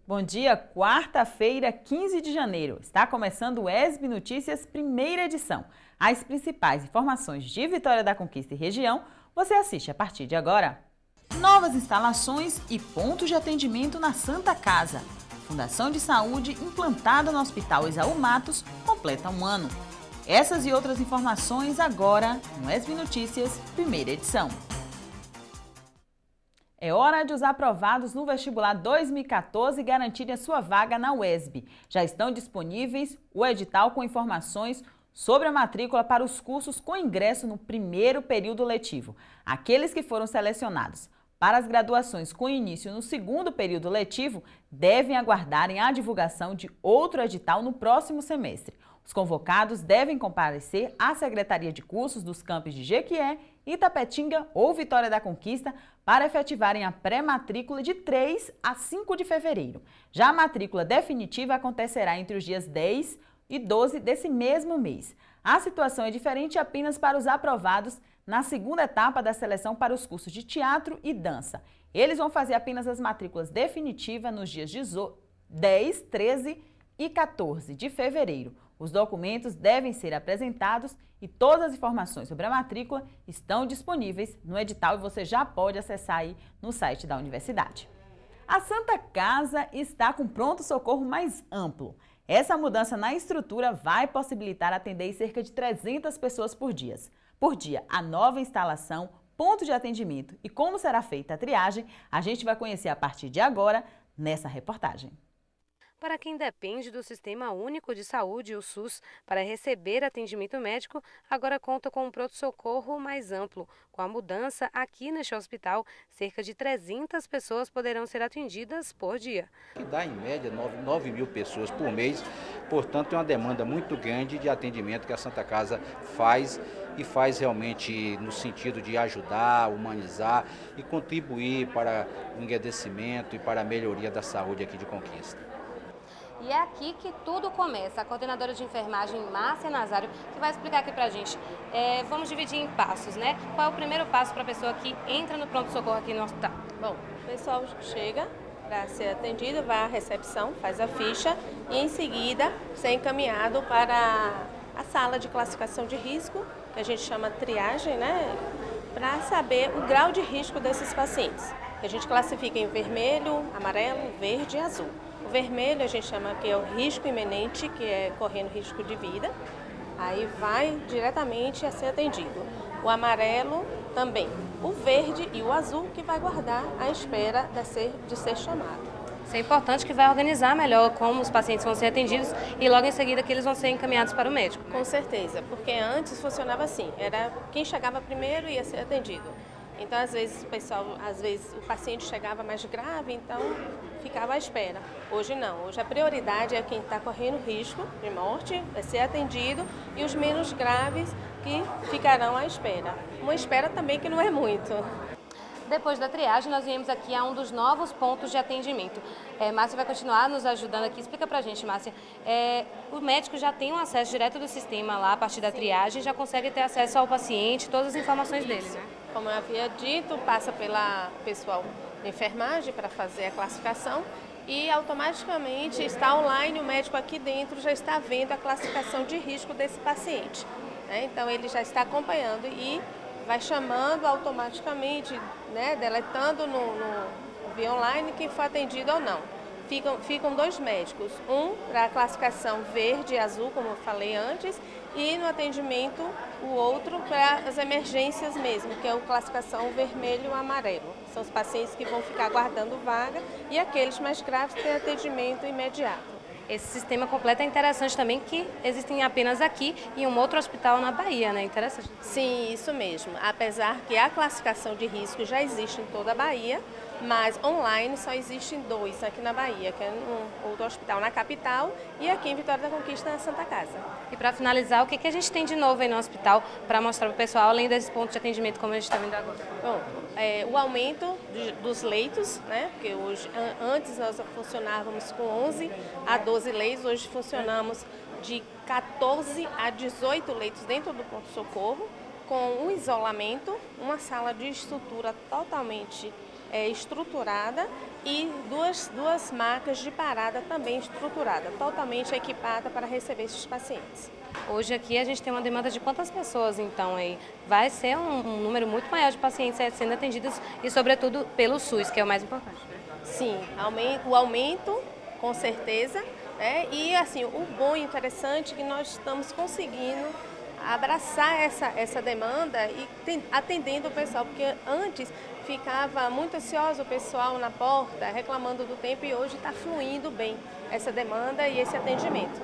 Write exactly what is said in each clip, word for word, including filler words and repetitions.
Bom dia, quarta-feira, quinze de janeiro. Está começando o E S B Notícias, primeira edição. As principais informações de Vitória da Conquista e região, você assiste a partir de agora. Novas instalações e pontos de atendimento na Santa Casa. Fundação de Saúde implantada no Hospital Esaú Matos completa um ano. Essas e outras informações agora no E S B Notícias, primeira edição. É hora de os aprovados no vestibular dois mil e quatorze garantirem a sua vaga na U E S B. Já estão disponíveis o edital com informações sobre a matrícula para os cursos com ingresso no primeiro período letivo. Aqueles que foram selecionados para as graduações com início no segundo período letivo devem aguardarem a divulgação de outro edital no próximo semestre. Os convocados devem comparecer à Secretaria de Cursos dos campos de Jequié, Itapetinga ou Vitória da Conquista para efetivarem a pré-matrícula de três a cinco de fevereiro. Já a matrícula definitiva acontecerá entre os dias dez e doze desse mesmo mês. A situação é diferente apenas para os aprovados na segunda etapa da seleção para os cursos de teatro e dança. Eles vão fazer apenas as matrículas definitivas nos dias dez, treze e quatorze de fevereiro. Os documentos devem ser apresentados e todas as informações sobre a matrícula estão disponíveis no edital e você já pode acessar aí no site da universidade. A Santa Casa está com pronto-socorro mais amplo. Essa mudança na estrutura vai possibilitar atender cerca de trezentas pessoas por dia. Por dia, a nova instalação, ponto de atendimento e como será feita a triagem, a gente vai conhecer a partir de agora nessa reportagem. Para quem depende do Sistema Único de Saúde, o SUS, para receber atendimento médico, agora conta com um pronto-socorro mais amplo. Com a mudança, aqui neste hospital, cerca de trezentas pessoas poderão ser atendidas por dia. Que dá, em média, nove mil pessoas por mês, portanto, é uma demanda muito grande de atendimento que a Santa Casa faz e faz realmente no sentido de ajudar, humanizar e contribuir para o engrandecimento e para a melhoria da saúde aqui de Conquista. E é aqui que tudo começa. A coordenadora de enfermagem, Márcia Nazário, que vai explicar aqui pra gente. É, vamos dividir em passos, né? Qual é o primeiro passo para a pessoa que entra no pronto-socorro aqui no hospital? Bom, o pessoal chega para ser atendido, vai à recepção, faz a ficha e em seguida ser encaminhado para a sala de classificação de risco, que a gente chama triagem, né? Para saber o grau de risco desses pacientes. A gente classifica em vermelho, amarelo, verde e azul. O vermelho a gente chama que é o risco iminente, que é correndo risco de vida. Aí vai diretamente a ser atendido. O amarelo também. O verde e o azul que vai guardar à espera de ser, de ser chamado. Isso é importante, que vai organizar melhor como os pacientes vão ser atendidos e logo em seguida que eles vão ser encaminhados para o médico. Com certeza, porque antes funcionava assim, era quem chegava primeiro ia ser atendido. Então, às vezes, o pessoal, às vezes o paciente chegava mais grave, então ficava à espera. Hoje não, hoje a prioridade é quem está correndo risco de morte, vai ser atendido, e os menos graves que ficarão à espera. Uma espera também que não é muito. Depois da triagem, nós viemos aqui a um dos novos pontos de atendimento. É, Márcia vai continuar nos ajudando aqui. Explica pra gente, Márcia. É, o médico já tem um acesso direto do sistema lá, a partir da triagem, já consegue ter acesso ao paciente, todas as informações dele, né? Como eu havia dito, passa pela pessoal de enfermagem para fazer a classificação e automaticamente está online, o médico aqui dentro já está vendo a classificação de risco desse paciente, né? Então ele já está acompanhando e vai chamando automaticamente, né, deletando no, no via online quem foi atendido ou não. Ficam, ficam dois médicos, um para a classificação verde e azul, como eu falei antes, e no atendimento o outro para as emergências mesmo, que é a classificação vermelho e amarelo. São os pacientes que vão ficar aguardando vaga e aqueles mais graves têm atendimento imediato. Esse sistema completo é interessante também, que existem apenas aqui e um outro hospital na Bahia, né? Interessante. Sim, isso mesmo. Apesar que a classificação de risco já existe em toda a Bahia, mas online só existem dois aqui na Bahia, que é um outro hospital na capital e aqui em Vitória da Conquista, na Santa Casa. E para finalizar, o que, que a gente tem de novo aí no hospital para mostrar para o pessoal, além desses pontos de atendimento como a gente está vendo agora? Bom, é, o aumento de, dos leitos, né? Porque hoje, antes nós funcionávamos com onze a doze leitos, hoje funcionamos de quatorze a dezoito leitos dentro do pronto-socorro, com um isolamento, uma sala de estrutura totalmente é, estruturada e duas, duas macas de parada também estruturada, totalmente equipada para receber esses pacientes. Hoje aqui a gente tem uma demanda de quantas pessoas, então, aí? Vai ser um, um número muito maior de pacientes sendo atendidos e, sobretudo, pelo SUS, que é o mais importante. Sim, o aumento, com certeza, né? E assim, o bom e interessante é que nós estamos conseguindo abraçar essa, essa demanda e tem, atendendo o pessoal, porque antes ficava muito ansioso o pessoal na porta, reclamando do tempo, e hoje está fluindo bem essa demanda e esse atendimento.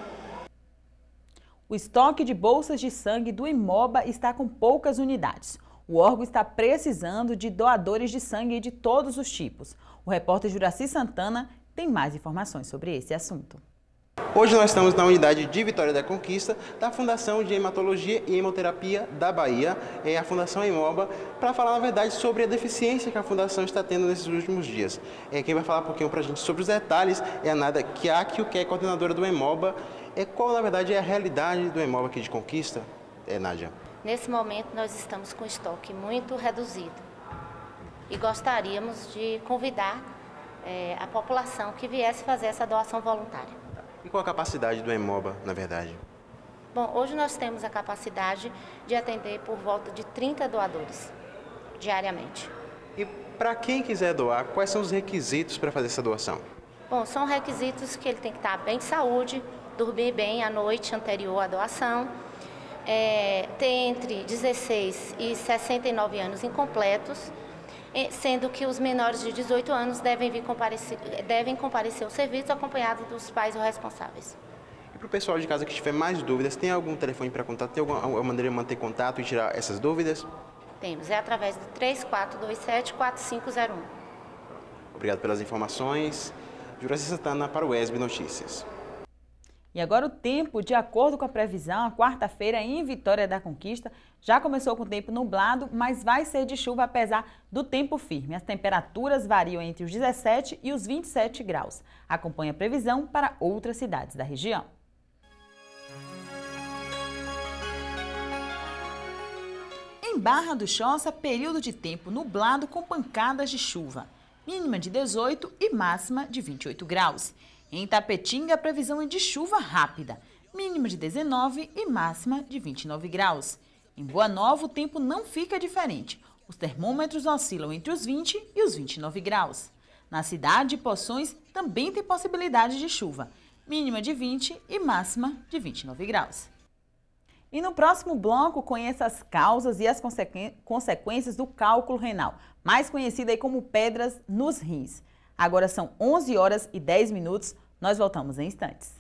O estoque de bolsas de sangue do Hemoba está com poucas unidades. O órgão está precisando de doadores de sangue de todos os tipos. O repórter Juraci Santana tem mais informações sobre esse assunto. Hoje nós estamos na unidade de Vitória da Conquista da Fundação de Hematologia e Hemoterapia da Bahia, é a Fundação Hemoba, para falar, na verdade, sobre a deficiência que a Fundação está tendo nesses últimos dias. É, quem vai falar um pouquinho para a gente sobre os detalhes é a Nada Kiakio, que é coordenadora do Hemoba. É, qual, na verdade, é a realidade do Hemoba aqui de Conquista, é, Nádia? Nesse momento, nós estamos com estoque muito reduzido e gostaríamos de convidar é, a população que viesse fazer essa doação voluntária. E qual a capacidade do Hemoba, na verdade? Bom, hoje nós temos a capacidade de atender por volta de trinta doadores diariamente. E para quem quiser doar, quais são os requisitos para fazer essa doação? Bom, são requisitos que ele tem que estar bem de saúde, dormir bem a noite anterior à doação, é, ter entre dezesseis e sessenta e nove anos incompletos, sendo que os menores de dezoito anos devem, vir comparecer, devem comparecer ao serviço acompanhados dos pais ou responsáveis. E para o pessoal de casa que tiver mais dúvidas, tem algum telefone para contato? Tem alguma maneira de manter contato e tirar essas dúvidas? Temos, é através do três quatro dois sete, quatro cinco zero um. Obrigado pelas informações. Juraci Santana para o ESB Notícias. E agora o tempo, de acordo com a previsão, a quarta-feira em Vitória da Conquista já começou com tempo nublado, mas vai ser de chuva apesar do tempo firme. As temperaturas variam entre os dezessete e os vinte e sete graus. Acompanhe a previsão para outras cidades da região. Em Barra do Choça, período de tempo nublado com pancadas de chuva. Mínima de dezoito e máxima de vinte e oito graus. Em Itapetinga, a previsão é de chuva rápida, mínima de dezenove e máxima de vinte e nove graus. Em Boa Nova, o tempo não fica diferente. Os termômetros oscilam entre os vinte e os vinte e nove graus. Na cidade de Poções, também tem possibilidade de chuva, mínima de vinte e máxima de vinte e nove graus. E no próximo bloco, conheça as causas e as consequências do cálculo renal, mais conhecido aí como pedras nos rins. Agora são onze horas e dez minutos, nós voltamos em instantes.